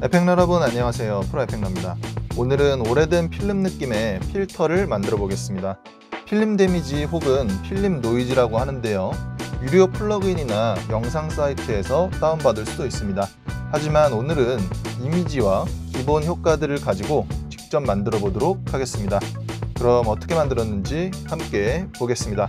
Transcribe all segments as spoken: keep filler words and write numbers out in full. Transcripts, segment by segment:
에펙 여러분 안녕하세요. 프로 에펙러입니다. 오늘은 오래된 필름 느낌의 필터를 만들어 보겠습니다. 필름 데미지 혹은 필름 노이즈라고 하는데요. 유료 플러그인이나 영상 사이트에서 다운받을 수도 있습니다. 하지만 오늘은 이미지와 기본 효과들을 가지고 직접 만들어 보도록 하겠습니다. 그럼 어떻게 만들었는지 함께 보겠습니다.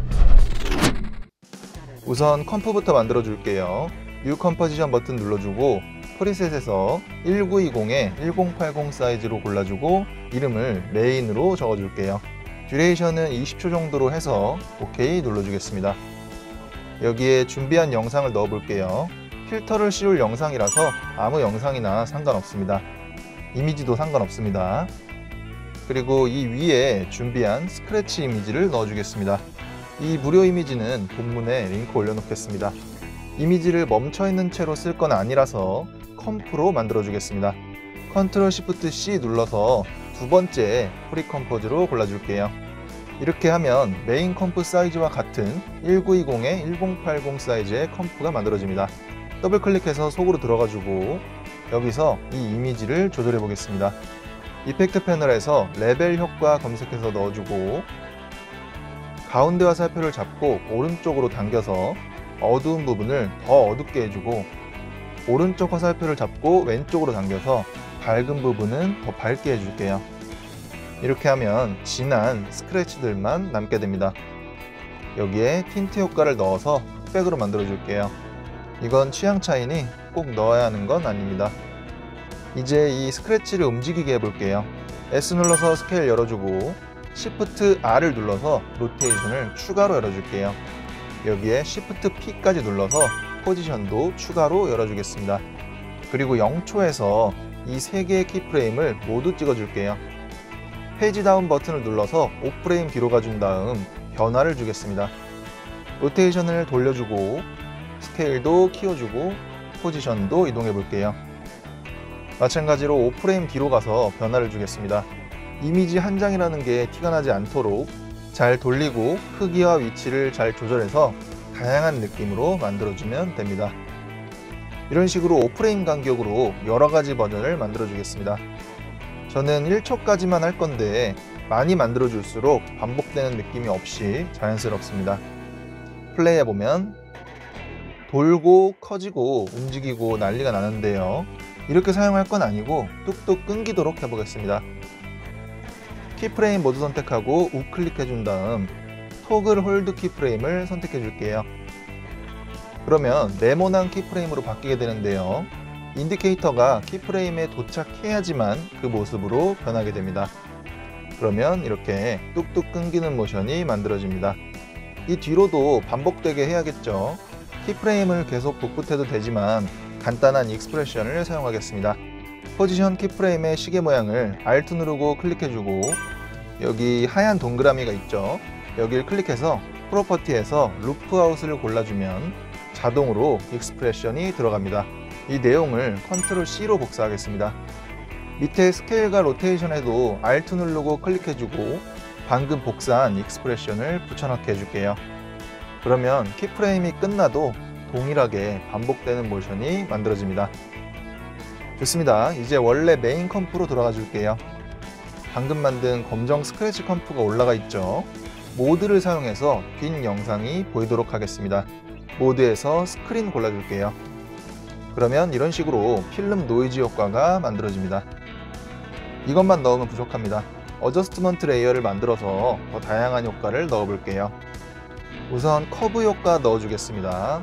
우선 컴프부터 만들어 줄게요. New 컴포지션 버튼 눌러주고 프리셋에서 천구백이십에 천팔십 사이즈로 골라주고 이름을 메인으로 적어줄게요. 듀레이션은 이십 초 정도로 해서 오케이 눌러주겠습니다. 여기에 준비한 영상을 넣어볼게요. 필터를 씌울 영상이라서 아무 영상이나 상관없습니다. 이미지도 상관없습니다. 그리고 이 위에 준비한 스크래치 이미지를 넣어주겠습니다. 이 무료 이미지는 본문에 링크 올려놓겠습니다. 이미지를 멈춰있는 채로 쓸 건 아니라서 컴프로 만들어 주겠습니다. 컨트롤 시프트 씨 눌러서 두 번째 프리컴포즈로 골라줄게요. 이렇게 하면 메인 컴프 사이즈와 같은 천구백이십에 천팔십 사이즈의 컴프가 만들어집니다. 더블 클릭해서 속으로 들어가주고 여기서 이 이미지를 조절해 보겠습니다. 이펙트 패널에서 레벨 효과 검색해서 넣어주고 가운데 화살표를 잡고 오른쪽으로 당겨서 어두운 부분을 더 어둡게 해주고 오른쪽 화살표를 잡고 왼쪽으로 당겨서 밝은 부분은 더 밝게 해줄게요. 이렇게 하면 진한 스크래치들만 남게 됩니다. 여기에 틴트 효과를 넣어서 흑백으로 만들어 줄게요. 이건 취향 차이니 꼭 넣어야 하는 건 아닙니다. 이제 이 스크래치를 움직이게 해볼게요. 에스 눌러서 스케일 열어주고 시프트 알을 눌러서 로테이션을 추가로 열어줄게요. 여기에 시프트 피까지 눌러서 포지션도 추가로 열어주겠습니다. 그리고 영 초에서 이 세 개의 키프레임을 모두 찍어줄게요. 페이지 다운 버튼을 눌러서 오 프레임 뒤로 가준 다음 변화를 주겠습니다. 로테이션을 돌려주고 스케일도 키워주고 포지션도 이동해 볼게요. 마찬가지로 오 프레임 뒤로 가서 변화를 주겠습니다. 이미지 한 장이라는 게 티가 나지 않도록 잘 돌리고 크기와 위치를 잘 조절해서 다양한 느낌으로 만들어주면 됩니다. 이런 식으로 오 프레임 간격으로 여러가지 버전을 만들어 주겠습니다. 저는 일 초까지만 할 건데 많이 만들어 줄수록 반복되는 느낌이 없이 자연스럽습니다. 플레이해보면 돌고 커지고 움직이고 난리가 나는데요. 이렇게 사용할 건 아니고 뚝뚝 끊기도록 해보겠습니다. 키프레임 모두 선택하고 우클릭해 준 다음 토글 홀드 키프레임을 선택해 줄게요. 그러면 네모난 키프레임으로 바뀌게 되는데요. 인디케이터가 키프레임에 도착해야지만 그 모습으로 변하게 됩니다. 그러면 이렇게 뚝뚝 끊기는 모션이 만들어집니다. 이 뒤로도 반복되게 해야겠죠. 키프레임을 계속 복붙해도 되지만 간단한 익스프레션을 사용하겠습니다. 포지션 키프레임의 시계 모양을 알트 누르고 클릭해주고 여기 하얀 동그라미가 있죠. 여기를 클릭해서 프로퍼티에서 루프 아웃을 골라주면 자동으로 익스프레션이 들어갑니다. 이 내용을 컨트롤 씨로 복사하겠습니다. 밑에 스케일과 로테이션에도 알트 누르고 클릭해주고 방금 복사한 익스프레션을 붙여넣게 해줄게요. 그러면 키프레임이 끝나도 동일하게 반복되는 모션이 만들어집니다. 좋습니다. 이제 원래 메인 컴프로 돌아가 줄게요. 방금 만든 검정 스크래치 컴프가 올라가 있죠. 모드를 사용해서 빈 영상이 보이도록 하겠습니다. 모드에서 스크린 골라줄게요. 그러면 이런 식으로 필름 노이즈 효과가 만들어집니다. 이것만 넣으면 부족합니다. 어저스트먼트 레이어를 만들어서 더 다양한 효과를 넣어볼게요. 우선 커브 효과 넣어주겠습니다.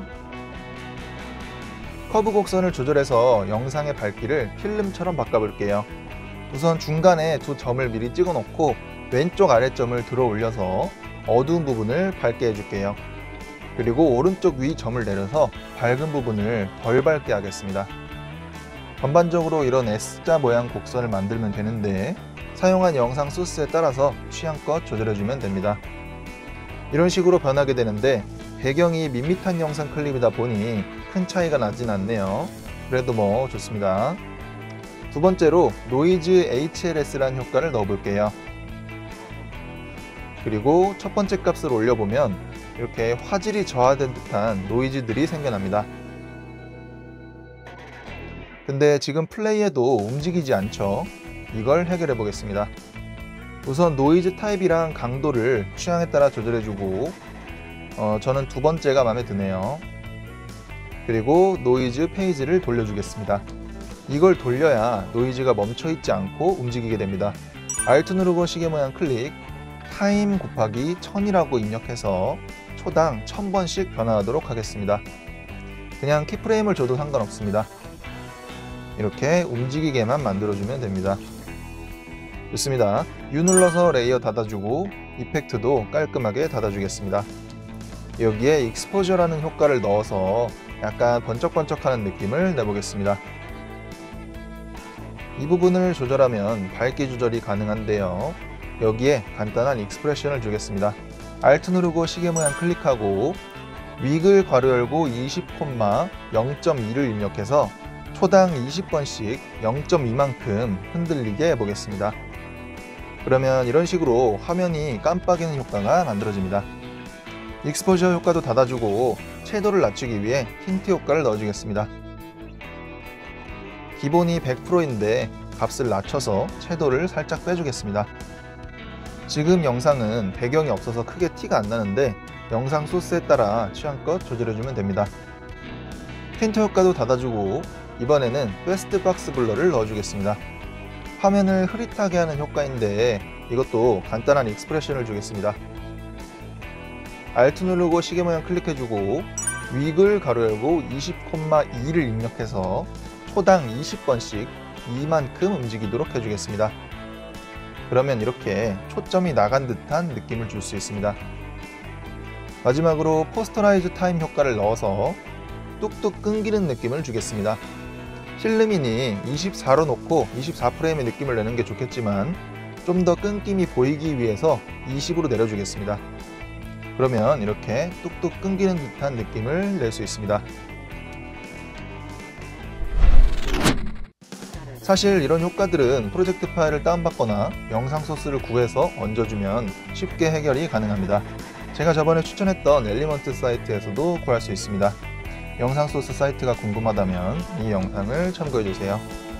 커브 곡선을 조절해서 영상의 밝기를 필름처럼 바꿔볼게요. 우선 중간에 두 점을 미리 찍어 놓고 왼쪽 아래점을 들어 올려서 어두운 부분을 밝게 해줄게요. 그리고 오른쪽 위 점을 내려서 밝은 부분을 덜 밝게 하겠습니다. 전반적으로 이런 S자 모양 곡선을 만들면 되는데 사용한 영상 소스에 따라서 취향껏 조절해주면 됩니다. 이런 식으로 변하게 되는데 배경이 밋밋한 영상 클립이다 보니 큰 차이가 나진 않네요. 그래도 뭐 좋습니다. 두 번째로 노이즈 에이치엘에스라는 효과를 넣어볼게요. 그리고 첫 번째 값을 올려보면 이렇게 화질이 저하된 듯한 노이즈들이 생겨납니다. 근데 지금 플레이해도 움직이지 않죠? 이걸 해결해 보겠습니다. 우선 노이즈 타입이랑 강도를 취향에 따라 조절해주고 어, 저는 두 번째가 마음에 드네요. 그리고 노이즈 페이지를 돌려주겠습니다. 이걸 돌려야 노이즈가 멈춰있지 않고 움직이게 됩니다. 알트 누르고 시계 모양 클릭, 타임 곱하기 천이라고 입력해서 초당 천 번씩 변화하도록 하겠습니다. 그냥 키프레임을 줘도 상관없습니다. 이렇게 움직이게만 만들어주면 됩니다. 좋습니다. U 눌러서 레이어 닫아주고 이펙트도 깔끔하게 닫아주겠습니다. 여기에 익스포저라는 효과를 넣어서 약간 번쩍번쩍하는 느낌을 내보겠습니다. 이 부분을 조절하면 밝기 조절이 가능한데요. 여기에 간단한 익스프레션을 주겠습니다. 알트 누르고 시계 모양 클릭하고 위글 괄호 열고 이십, 영 점 이를 입력해서 초당 이십 번씩 영 점 이만큼 흔들리게 해보겠습니다. 그러면 이런 식으로 화면이 깜빡이는 효과가 만들어집니다. 익스포저 효과도 닫아주고 채도를 낮추기 위해 틴트 효과를 넣어주겠습니다. 기본이 백 퍼센트인데 값을 낮춰서 채도를 살짝 빼주겠습니다. 지금 영상은 배경이 없어서 크게 티가 안 나는데 영상 소스에 따라 취향껏 조절해주면 됩니다. 틴트 효과도 닫아주고 이번에는 패스트 박스 블러를 넣어주겠습니다. 화면을 흐릿하게 하는 효과인데 이것도 간단한 익스프레션을 주겠습니다. 알트 누르고 시계 모양 클릭해주고 위글 가로 열고 이십, 이를 입력해서 초당 이십 번씩 이만큼 움직이도록 해주겠습니다. 그러면 이렇게 초점이 나간 듯한 느낌을 줄 수 있습니다. 마지막으로 포스터라이즈 타임 효과를 넣어서 뚝뚝 끊기는 느낌을 주겠습니다. 필름인이 이십사로 놓고 이십사 프레임의 느낌을 내는 게 좋겠지만 좀 더 끊김이 보이기 위해서 이십으로 내려주겠습니다. 그러면 이렇게 뚝뚝 끊기는 듯한 느낌을 낼 수 있습니다. 사실 이런 효과들은 프로젝트 파일을 다운받거나 영상 소스를 구해서 얹어주면 쉽게 해결이 가능합니다. 제가 저번에 추천했던 엘리먼트 사이트에서도 구할 수 있습니다. 영상 소스 사이트가 궁금하다면 이 영상을 참고해주세요.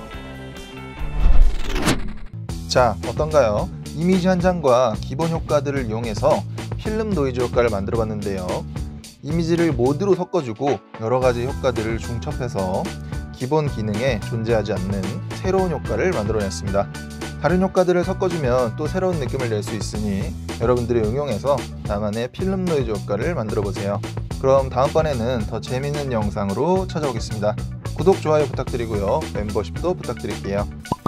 자, 어떤가요? 이미지 한 장과 기본 효과들을 이용해서 필름 노이즈 효과를 만들어 봤는데요. 이미지를 모드로 섞어주고 여러가지 효과들을 중첩해서 기본 기능에 존재하지 않는 새로운 효과를 만들어냈습니다. 다른 효과들을 섞어주면 또 새로운 느낌을 낼 수 있으니 여러분들이 응용해서 나만의 필름 노이즈 효과를 만들어 보세요. 그럼 다음번에는 더 재밌는 영상으로 찾아오겠습니다. 구독, 좋아요 부탁드리고요. 멤버십도 부탁드릴게요.